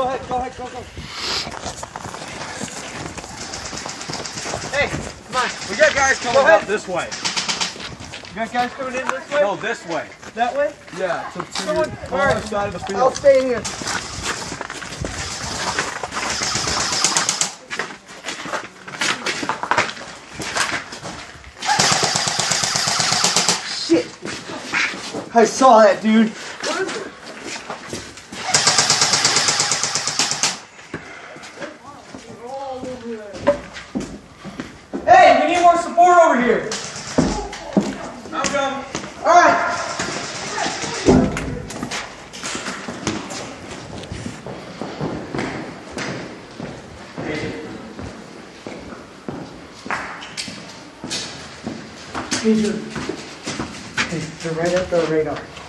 Go ahead, go. Hey, come on. We got guys coming up this way. You got guys coming in this way? No, this way. That way? Yeah, to the Alright, other side of the field. I'll stay here. Shit! I saw that, dude. What is it? Hey, we need more support over here. I'm coming. All right. Hey, dude. Hey, they're right at the radar.